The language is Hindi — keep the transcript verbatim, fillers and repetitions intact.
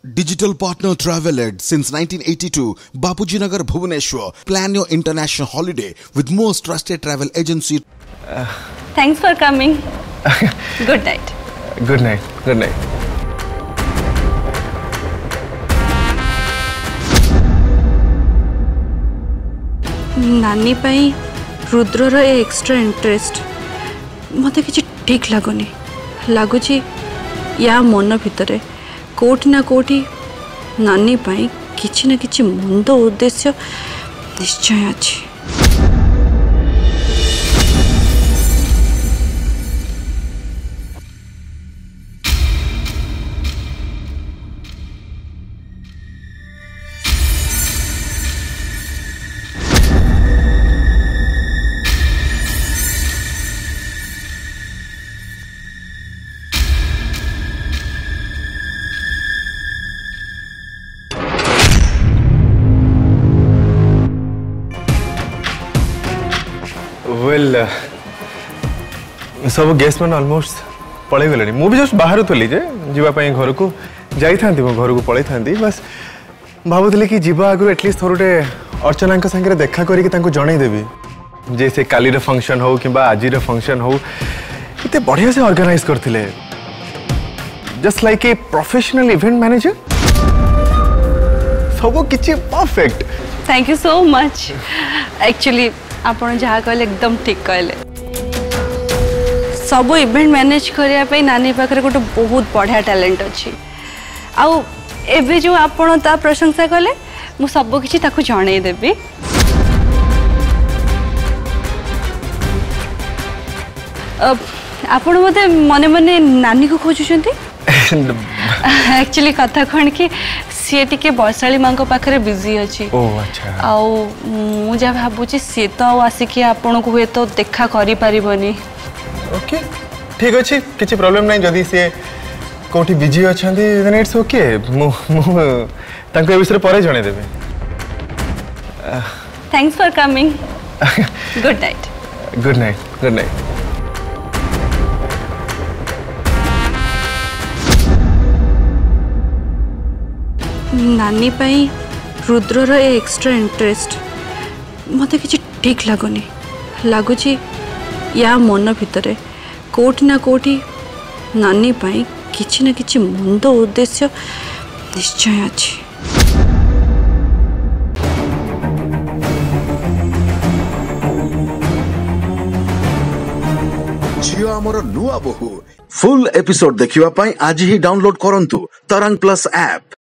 Digital partner Travel Ed since nineteen eighty-two, Bapuji Nagar, Bhubaneswar. Plan your international holiday with most trusted travel agency. Uh, Thanks for coming. Good night. Good night. Good night. नानी पाई रुद्रर ए एक्स्ट्रा इंटरेस्ट मत कि ठीक लगुनि लगुच या मन भितर कोटि ना कोटि नानी पाई किछि ना किछि मंद उद्देश्य निश्चय अछि। वेल सब गेस्ट मैंने ऑलमोस्ट पड़े गले मु भी जस्ट बाहर थी जे जीवाई घर को जाई था घर को पड़े था बस भावुली कि जीवा आगु एटलिस्ट थोड़े अर्चना संगे देखा करी जन देवी जे से काली फंक्शन हो कि आज फंक्शन हो इतने बढ़िया से ऑर्गेनाइज करथिले just like a professional event manager सब किछि perfect. Thank you so much. Actually आपन जहाँ कहले एकदम ठीक कहले सब इवेंट मैनेज करने नानी पाखे गोटे बहुत बढ़िया टैलेंट अच्छी आउ एबे जो आपन ता प्रशंसा कले मु सब किछि ताकु जणै देबी। आपन मते मने मने नानी को खोजुछंती एक्चुअली कथा कौन कि सी टी बैशाली माँ पाखे बिजी अच्छी मु जा भावुची सी तो आसिक आपन को हुए तो देखा करि परिबनी। ओके ठीक अच्छे किसी प्रॉब्लम नहीं जदि सी कोठी बिजी अछंती देन इट्स ओके मु मु तांको विषय परे जणे देबे। Thanks for coming. Good night. Good night. Good night. नानी पाई रुद्रर ए एक्स्ट्रा इंटरेस्ट मत कि ठीक लगुनि लगुच या मन भितर कोटि ना कोटि नानी पाई किछि ना किछि मंद उद्देश्य निश्चय अछि। झिया अमरा नुआबोहु फुल एपिसोड देखिवा पाई आज ही डाउनलोड करंतु तरंग प्लस ऐप।